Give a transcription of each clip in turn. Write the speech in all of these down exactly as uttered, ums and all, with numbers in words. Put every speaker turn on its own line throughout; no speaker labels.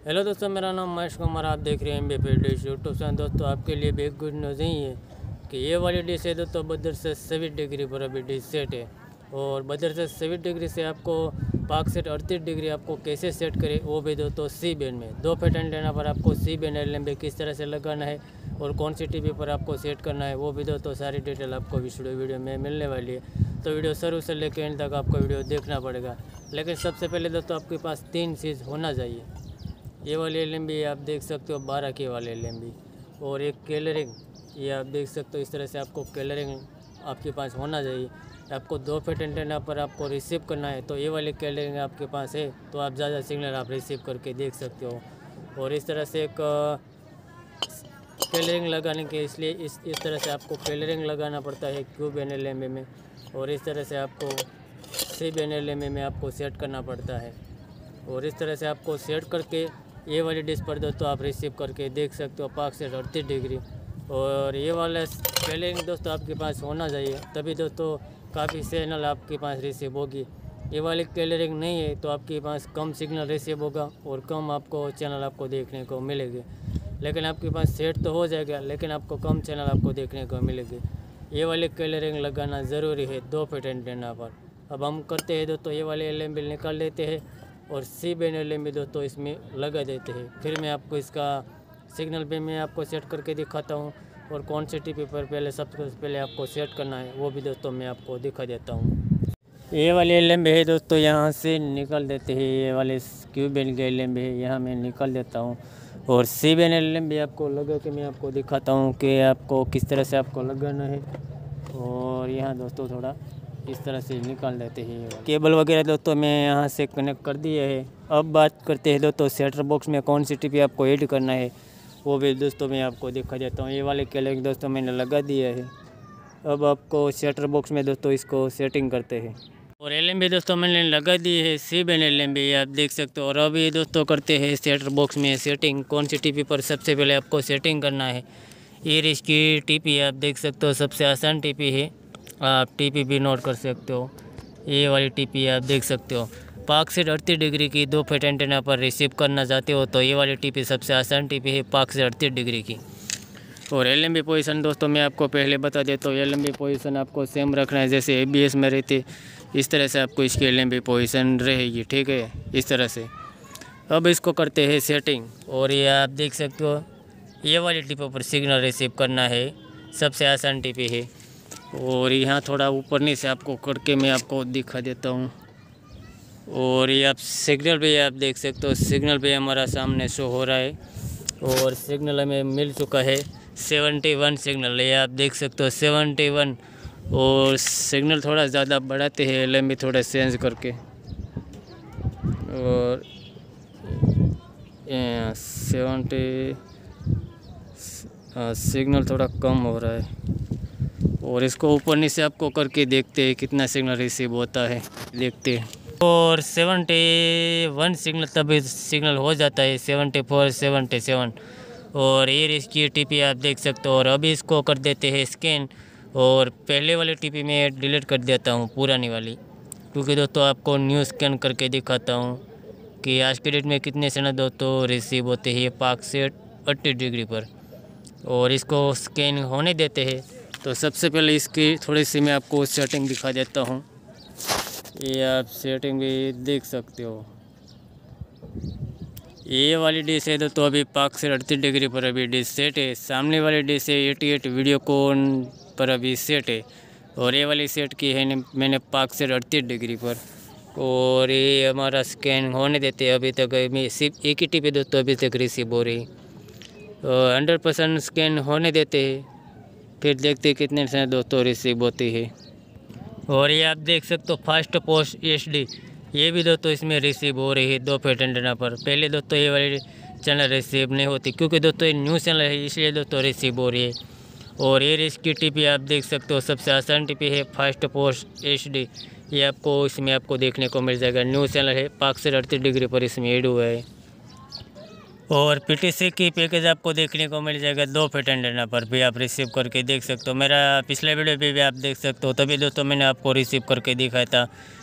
Hello दोस्तों, मेरा नाम महेश कुमार, आप देख रहे हैं M B P dish YouTube channel. दोस्तों आपके लिए भी एक गुड न्यूज़ ही है कि ये वाली डिश है दोस्तों बदर से सवीस डिग्री पर अभी डिश सेट है। और बदर से सवीस डिग्री से आपको पाक सेट अड़तीस डिग्री आपको कैसे सेट करें, वो भी दोस्तों सी बैंड में दो पैट एंटेना पर आपको C band L M B किस तरह से लगाना है और कौन सी टीवी पर आपको सेट करना है, वो भी दोस्तों सारी डिटेल आपको वीडियो वीडियो में मिलने वाली है। तो वीडियो शुरू से लेकर एंड तक आपको वीडियो देखना पड़ेगा। लेकिन सबसे पहले दोस्तों आपके पास तीन चीज़ होना चाहिए। ये वाली एल एम बी आप देख सकते हो बारह के वाले एल एम बी, और एक कलरिंग ये आप देख सकते हो। इस तरह से आपको कलरिंग आपके पास होना चाहिए। आपको दो फीट एंटेना पर आपको रिसीव करना है, तो ये वाली कलरिंग आपके पास है तो आप ज़्यादा सिग्नल आप रिसीव करके देख सकते हो। और इस तरह से एक कलरिंग लगाने के इसलिए इस इस तरह से आपको कलरिंग लगाना पड़ता है क्यूब एन एल एम बी में, और इस तरह से आपको C N L M B में आपको सेट करना पड़ता है। और इस तरह से आपको सेट करके ये वाली डिश पर दोस्तों आप रिसीव करके देख सकते हो पाक सेट अड़तीस डिग्री। और ये वाला कलरिंग दोस्तों आपके पास होना चाहिए, तभी दोस्तों काफ़ी सिग्नल आपके पास रिसीव होगी। ये वाली कलरिंग नहीं है तो आपके पास कम सिग्नल रिसीव होगा और कम आपको चैनल आपको देखने को मिलेगी। लेकिन आपके पास सेट तो हो जाएगा, लेकिन आपको कम चैनल आपको देखने को मिलेगी। ये वाली कलरिंग लगाना ज़रूरी है दो फीट एंटेना पर। अब हम करते हैं दोस्तों, ये वाले एल एम बी निकाल लेते हैं और C band L M B दोस्तों इसमें लगा देते हैं। फिर मैं आपको इसका सिग्नल पे मैं आपको सेट करके दिखाता हूँ, और कौन सी टीपी पर पहले सबसे पहले आपको सेट करना है वो भी दोस्तों मैं आपको दिखा देता हूँ। ये वाले एल एम बी है दोस्तों, यहाँ से निकाल देते हैं। ये वाले क्यू बेन के एल एम बी है, यहाँ मैं निकाल देता हूँ। और C band L M B आपको लगा के मैं आपको दिखाता हूँ कि आपको किस तरह से आपको लगाना है। और यहाँ दोस्तों थोड़ा इस तरह से निकाल देते हैं। केबल वगैरह दोस्तों मैं यहाँ से कनेक्ट कर दिया है। अब बात करते हैं दोस्तों सेटर बॉक्स में कौन सी टीपी आपको ऐड करना है, वो भी दोस्तों मैं आपको दिखा देता हूँ। ये वाले कलरिंग दोस्तों मैंने लगा दिया है। अब आपको सेटर बॉक्स में दोस्तों इसको सेटिंग करते हैं। और एल एम बी दोस्तों मैंने लगा दी है C band L M B आप देख सकते हो। और अभी दोस्तों करते हैं सेटर बॉक्स में सेटिंग। कौन सी टीपी पर सबसे पहले आपको सेटिंग करना है, ये इसकी टीपी आप देख सकते हो, सबसे आसान टीपी है। आप टीपी भी नोट कर सकते हो। ये वाली टीपी आप देख सकते हो, पाक सेट अड़तीस डिग्री की दो फीट एंटेना पर रिसीव करना चाहते हो तो ये वाली टीपी सबसे आसान टीपी है पाक सेट अड़तीस डिग्री की। और एल एम बी पोजीशन दोस्तों मैं आपको पहले बता देता हूँ। एल एम बी पोजीशन आपको सेम रखना है, जैसे ए बी एस में रहती इस तरह से आपको इसकी एल एम बी पोजीशन रहेगी, ठीक है, इस तरह से। अब इसको करते हैं सेटिंग। और ये आप देख सकते हो ये वाली टीपी पर सिग्नल रिसीव करना है, सबसे आसान टीपी है। और यहाँ थोड़ा ऊपर नीचे आपको करके मैं आपको दिखा देता हूँ। और ये आप सिग्नल पे आप देख सकते हो, सिग्नल पे हमारा सामने शो हो रहा है। और सिग्नल हमें मिल चुका है इकहत्तर सिग्नल, ये आप देख सकते हो इकहत्तर। और सिग्नल थोड़ा ज़्यादा बढ़ाते हैं एल एम बी थोड़ा चेंज करके, और सेवेंटी सिग्नल थोड़ा कम हो रहा है। और इसको ऊपर नीचे आपको करके देखते हैं कितना सिग्नल रिसीव होता है, देखते हैं। और इकहत्तर सिग्नल तभी सिग्नल हो जाता है, चौहत्तर सतहत्तर। और ये इसकी टीपी आप देख सकते हो। और अभी इसको कर देते हैं स्कैन। और पहले वाली टीपी में डिलीट कर देता हूँ, पुरानी वाली, क्योंकि दोस्तों आपको न्यू स्कैन करके दिखाता हूँ कि आज के डेट में कितने सिग्नल दोस्तों रिसीव होते हैं पाक सेट अड़तीस डिग्री पर। और इसको स्कैन होने देते हैं। तो सबसे पहले इसकी थोड़ी सी मैं आपको सेटिंग दिखा देता हूँ। ये आप सेटिंग भी देख सकते हो। ये वाली डिश है दोस्तों अभी पाक सेट अड़तीस डिग्री पर अभी डिश सेट है। सामने वाली डिश है अठासी वीडियोकॉन पर अभी सेट है। और ये वाली सेट की है मैंने पाक सेट अड़तीस डिग्री पर। और ये हमारा स्कैन होने देते हैं। अभी तक मैं सिर्फ एक ही टीपी दोस्तों अभी तक रिसीव हो रही। हंड्रेड परसेंट स्कैन होने देते हैं, फिर देखते हैं कितने से दोस्तों रिसीव होती है। और ये आप देख सकते हो फास्ट पोस्ट एच डी, ये भी दोस्तों इसमें रिसीव हो रही है दो फीट एंटेना पर। पहले दोस्तों ये वाली चैनल रिसीव नहीं होती, क्योंकि दोस्तों ये न्यू चैनल है इसलिए दोस्तों रिसीव हो रही है। और ये इसकी टीपी आप देख सकते हो, सबसे आसान टीपी है फास्ट पोस्ट एच डी। ये आपको इसमें आपको देखने को मिल जाएगा, न्यू चैनल है पाक सेट अड़तीस डिग्री पर इसमें ऐड हुआ है। और पी टी सी की पैकेज आपको देखने को मिल जाएगा दो फीट एंटेना पर भी आप रिसीव करके देख सकते हो। मेरा पिछले वीडियो पे भी आप देख सकते हो, तभी दोस्तों मैंने आपको रिसीव करके दिखाया था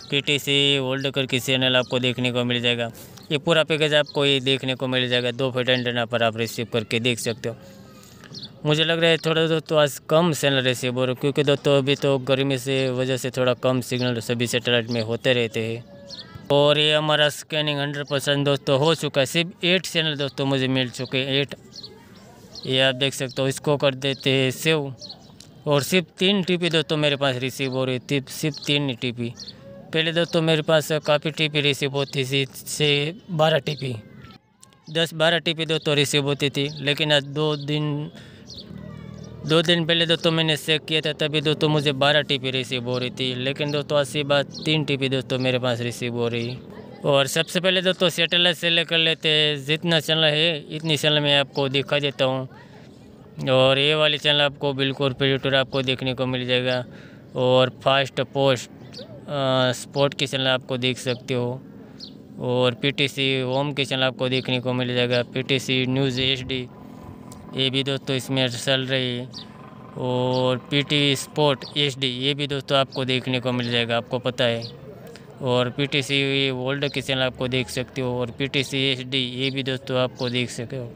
पीटीसी होल्ड करके चैनल आपको देखने को मिल जाएगा। ये पूरा पैकेज आपको ये देखने को मिल जाएगा। दो फीट एंटेना पर आप रिसीव करके देख सकते हो। मुझे लग रहा है थोड़ा दोस्तों आज कम सिग्नल रिसीव हो रहा है, क्योंकि दोस्तों अभी तो गर्मी से वजह से थोड़ा कम सिग्नल सभी सैटेलाइट में होते रहते हैं। और ये हमारा स्कैनिंग हंड्रेड परसेंट दोस्तों हो चुका है। सिर्फ एट चैनल दोस्तों मुझे मिल चुके हैं, एट। ये आप देख सकते हो। इसको कर देते हैं सेव। और सिर्फ तीन टीपी दोस्तों मेरे पास रिसीव हो रही थी, सिर्फ तीन टीपी। पहले दोस्तों मेरे पास काफ़ी टीपी रिसीव होती थी, से बारह टीपी, दस बारह टीपी दोस्तों रिसीव होती थी। लेकिन आज दो दिन दो दिन पहले दोस्तों मैंने चेक किया था, तभी दोस्तों मुझे बारह टीपी रिसीव हो रही थी। लेकिन दोस्तों ऐसी बात तीन टीपी दोस्तों मेरे पास रिसीव हो रही। और सबसे पहले दोस्तों सैटेलाइट सेलेक्ट कर लेते हैं। जितना चैनल है इतनी चैनल मैं आपको दिखा देता हूँ। और ये वाली चैनल आपको बिल्कुल प्रीटूर आपको देखने को मिल जाएगा। और फास्ट पोस्ट स्पोर्ट की चैनल आपको देख सकते हो। और पीटीसी होम की चैनल आपको देखने को मिल जाएगा। पीटीसी न्यूज़ एचडी ये भी दोस्तों इसमें चल रही है। और पीटी स्पोर्ट एचडी ये भी दोस्तों आपको देखने को मिल जाएगा, आपको पता है। और पीटीसी वर्ल्ड की चैनल आपको देख सकते हो। और पीटीसी एचडी ये भी दोस्तों आपको देख सकते हो।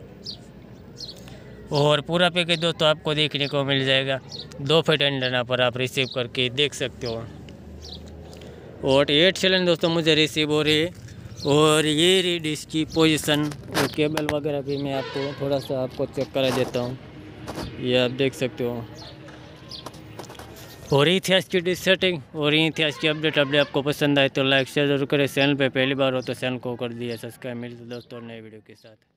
और पूरा पैकेज दोस्तों आपको देखने को मिल जाएगा। दो फीट एंटेना पर आप रिसीव करके देख सकते हो। और एट चैनल दोस्तों मुझे रिसीव हो रही है। और ये रही डिश की पोजीशन और केबल वगैरह भी मैं आपको थोड़ा सा आपको चेक करा देता हूँ। ये आप देख सकते हो। और ये थी आज की डिश सेटिंग और ये थी आज की अपडेट। अपडेट आपको पसंद आए तो लाइक शेयर जरूर करें। चैनल पे पहली बार हो तो चैनल को कर दिया सब्सक्राइब। मिलते दोस्तों नए वीडियो के साथ।